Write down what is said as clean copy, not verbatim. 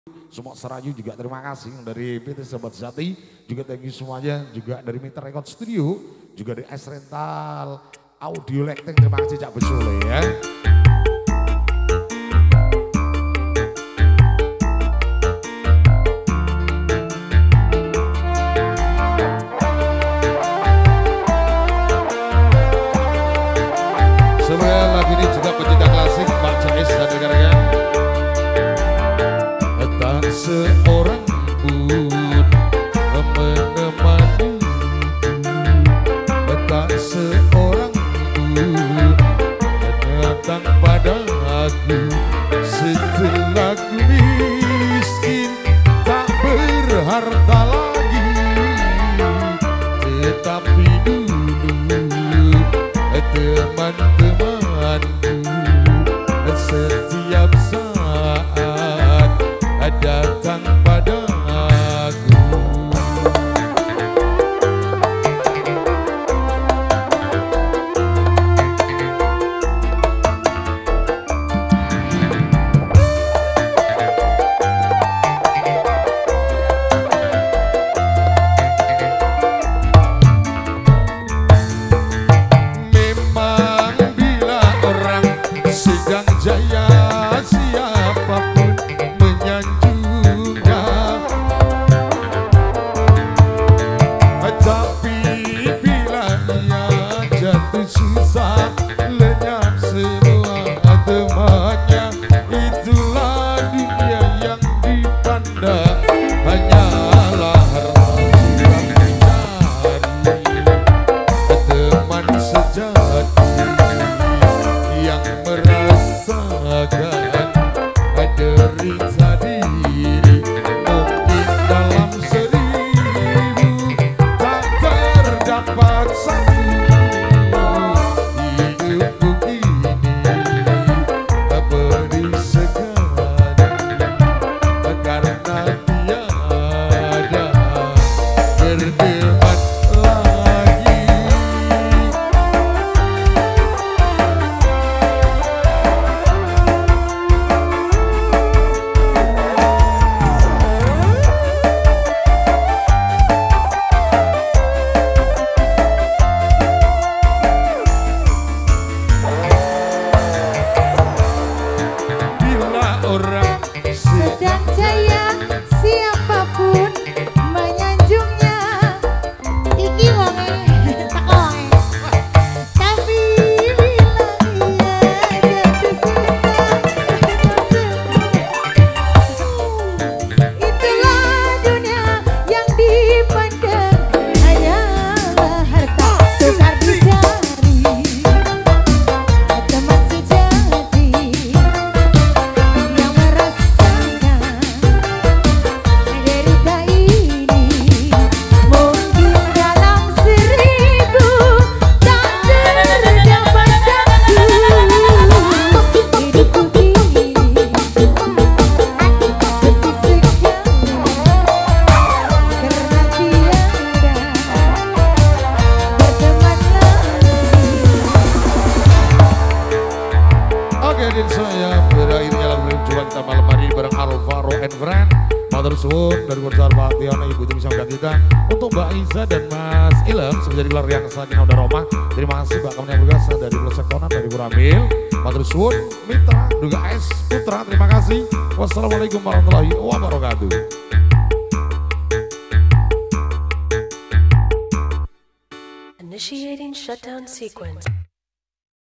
Semua Serayu juga terima kasih dari PT Sahabat Jati, juga thank you semuanya, juga dari Mitra Record Studio, juga dari S Rental Audio Lighting, terima kasih Cak Besule ya. Semoga lagu ini juga pecinta klasik Pak Jais dan rekan-rekan. Tak seorang pun menemani, tak seorang pun datang pada aku setelah ku miskin tak berharta lagi, tetapi dulu teman-temanku setiap saat datang pada aku. Memang bila orang sedang jaya, siapapun menyanjungnya, tapi bila ia jatuh susah, lenyap semua temannya. Itulah dunia yang dipandang hanyalah harta yang dicari, teman sejati yang merasakan derita diri. Mungkin dalam 1000 tak terdapat satu. Hidupku kini tak beri segan karena tiada berdebat lagi. Orang sedang jaya, siapapun menyanjungnya. Iki wonge takoe, tapi bila ia jatuh susah, itulah dunia yang dipandang hanyalah harta sukar dicari, teman sejati yang merasakan derita ini. Mungkin dalam 1000 tak terdapat satu. Hidupku kini sepi sekali karena tiada berteman lagi. Oke, dan saya berakhirnya lagu perjuangan kita malam hari ini bareng Alvaro and Friend. Matur suwun dari Gubernur Pak Tiono, Ibu Tim Samgat kita, untuk Mbak Iza dan Mas Ilham sebagai gelar yang sakinah udah Roma. Terima kasih Mbak kamu yang bergasa dari Pelosok Konan, dari Kuramil. Matur suwun Mitra juga S Putra, terima kasih. Wassalamualaikum warahmatullahi wabarakatuh. Initiating shutdown sequence.